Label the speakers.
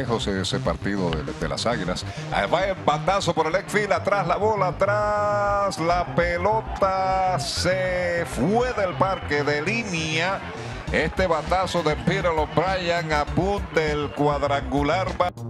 Speaker 1: lejos ese partido de las Águilas. Ahí va el batazo por el ex-field, atrás la bola, atrás la pelota se fue del parque de línea. Este batazo de Peter O'Brien apunta el cuadrangular.